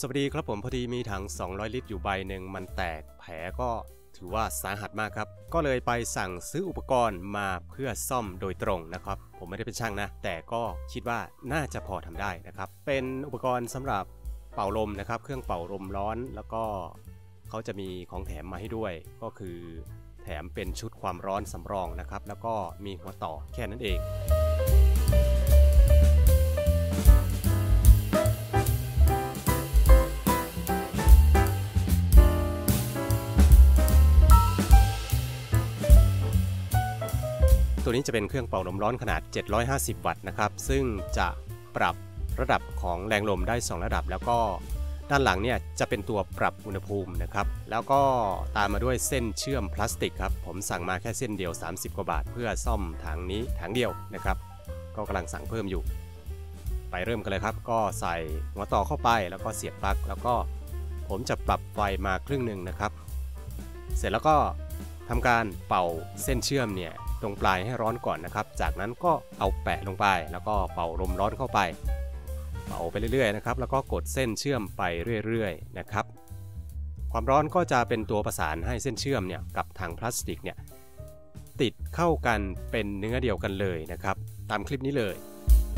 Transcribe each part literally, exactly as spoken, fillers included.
สวัสดีครับผมพอดีมีถังสองร้อยลิตรอยู่ใบหนึ่งมันแตกแผลก็ถือว่าสาหัสมากครับก็เลยไปสั่งซื้ออุปกรณ์มาเพื่อซ่อมโดยตรงนะครับผมไม่ได้เป็นช่างนะแต่ก็คิดว่าน่าจะพอทำได้นะครับเป็นอุปกรณ์สำหรับเป่าลมนะครับเครื่องเป่าลมร้อนแล้วก็เขาจะมีของแถมมาให้ด้วยก็คือแถมเป็นชุดความร้อนสำรองนะครับแล้วก็มีหัวต่อแค่นั้นเองตัวนี้จะเป็นเครื่องเป่าลมร้อนขนาดเจ็ดร้อยห้าสิบวัตต์นะครับซึ่งจะปรับระดับของแรงลมได้สองระดับแล้วก็ด้านหลังเนี่ยจะเป็นตัวปรับอุณหภูมินะครับแล้วก็ตามมาด้วยเส้นเชื่อมพลาสติกครับผมสั่งมาแค่เส้นเดียวสามสิบกว่าบาทเพื่อซ่อมถังนี้ถังเดียวนะครับก็กำลังสั่งเพิ่มอยู่ไปเริ่มกันเลยครับก็ใส่หัวต่อเข้าไปแล้วก็เสียบปลั๊กแล้วก็ผมจะปรับไฟมาครึ่งหนึ่งนะครับเสร็จแล้วก็ทำการเป่าเส้นเชื่อมเนี่ยตรงปลายให้ร้อนก่อนนะครับจากนั้นก็เอาแปะลงไปแล้วก็เป่าลมร้อนเข้าไปเป่าไปเรื่อยๆนะครับแล้วก็กดเส้นเชื่อมไปเรื่อยๆนะครับความร้อนก็จะเป็นตัวประสานให้เส้นเชื่อมเนี่ยกับถังพลาสติกเนี่ยติดเข้ากันเป็นเนื้อเดียวกันเลยนะครับตามคลิปนี้เลย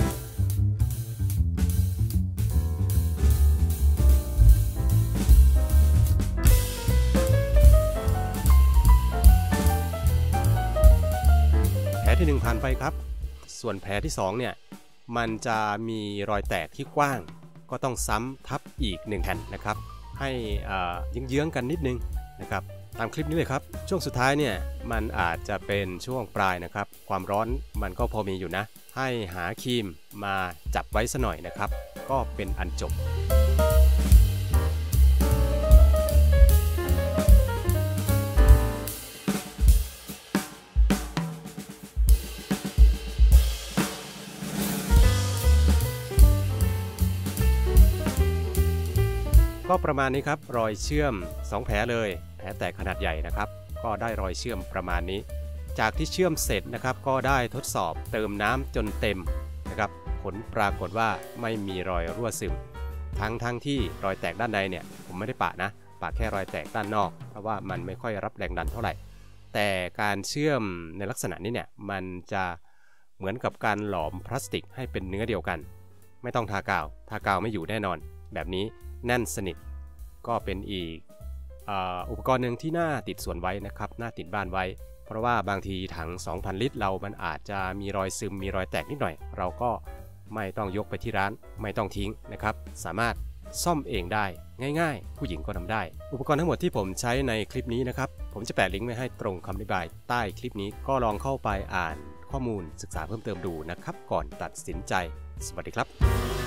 แผลที่หนึ่งผ่านไปครับส่วนแผลที่สองเนี่ยมันจะมีรอยแตกที่กว้างก็ต้องซ้ำทับอีกหนึ่งแผ่นนะครับให้เยื้องๆกันนิดนึงนะครับตามคลิปนี้เลยครับช่วงสุดท้ายเนี่ยมันอาจจะเป็นช่วงปลายนะครับความร้อนมันก็พอมีอยู่นะให้หาครีมมาจับไว้ซะหน่อยนะครับก็เป็นอันจบก็ประมาณนี้ครับรอยเชื่อมสองแผลเลยแผลแตกขนาดใหญ่นะครับก็ได้รอยเชื่อมประมาณนี้จากที่เชื่อมเสร็จนะครับก็ได้ทดสอบเติมน้ำจนเต็มนะครับผลปรากฏว่าไม่มีรอยรั่วซึมทั้งทั้งที่รอยแตกด้านในเนี่ยผมไม่ได้ปะนะปะแค่รอยแตกด้านนอกเพราะว่ามันไม่ค่อยรับแรงดันเท่าไหร่แต่การเชื่อมในลักษณะนี้เนี่ยมันจะเหมือนกับการหลอมพลาสติกให้เป็นเนื้อเดียวกันไม่ต้องทากาวทากาวไม่อยู่แน่นอนแบบนี้แน่นสนิทก็เป็นอีก อ, อุปกรณ์หนึ่งที่น่าติดส่วนไว้นะครับน่าติดบ้านไว้เพราะว่าบางทีถัง สองพัน ลิตรเรามันอาจจะมีรอยซึมมีรอยแตกนิดหน่อยเราก็ไม่ต้องยกไปที่ร้านไม่ต้องทิ้งนะครับสามารถซ่อมเองได้ง่ายๆผู้หญิงก็ทำได้อุปกรณ์ทั้งหมดที่ผมใช้ในคลิปนี้นะครับผมจะแปะลิงก์ไว้ให้ตรงคำอธิบายใต้คลิปนี้ก็ลองเข้าไปอ่านข้อมูลศึกษาเพิ่มเติมดูนะครับก่อนตัดสินใจสวัสดีครับ